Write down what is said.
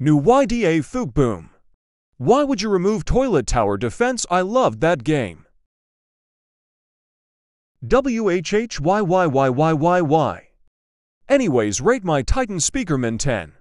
New YDA Fook Boom. Why would you remove Toilet Tower Defense? I loved that game. WHHYYYYYY. Anyways, rate my Titan Speakerman 10.